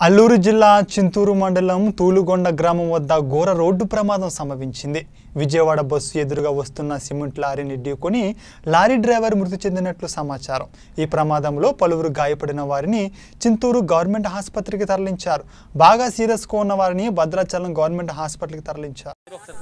అల్లూరు జిల్లా చింతూరు మండలం తూలుగొండ గ్రామం వద్ద ఘోర రోడ్డు ప్రమాదం సంభవించింది. విజయవాడ బస్సు ఎదురుగా వస్తున్న సిమెంట్ లారీని ఢీకొని లారీ డ్రైవర్ మృతి చెందినట్లు సమాచారం. ఈ ప్రమాదంలో పలువురు గాయపడిన వారిని చింతూరు గవర్నమెంట్ ఆసుపత్రికి తరలించారు. బాగా సీరియస్గా ఉన్న వారిని భద్రాచలం గవర్నమెంట్ హాస్పిటల్కి తరలించారు.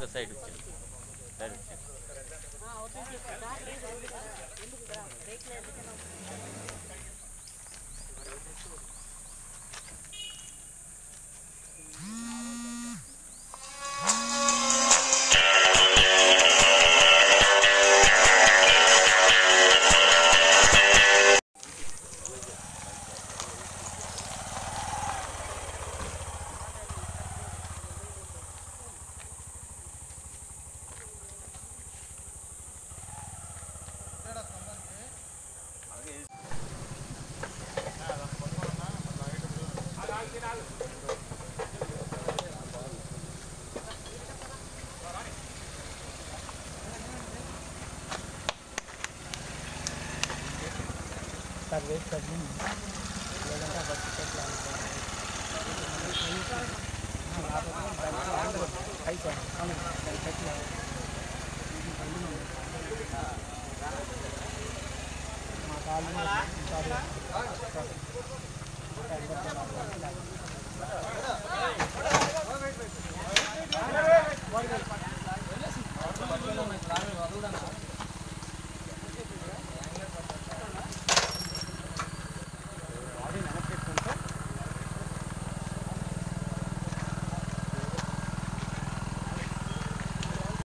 वेट कर दूँ घंटा बस प्लान